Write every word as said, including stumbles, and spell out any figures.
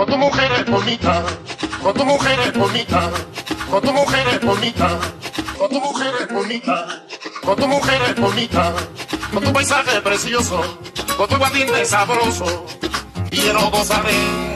con tu mujer es bonita, con tu mujer es bonita, con tu mujer es bonita, con tu mujer es bonita, con tu mujer es bonita, con tu paisaje precioso, con tu guatinte sabroso, y yo no gozaré.